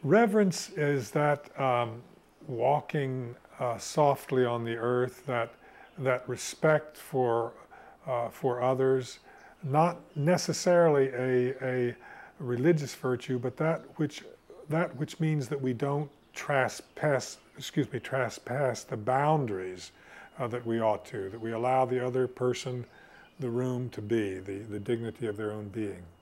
Reverence is that walking softly on the earth, that respect for others, not necessarily a religious virtue, but that which means that we don't trespass the boundaries that we ought to, that we allow the other person the room to be, the dignity of their own being.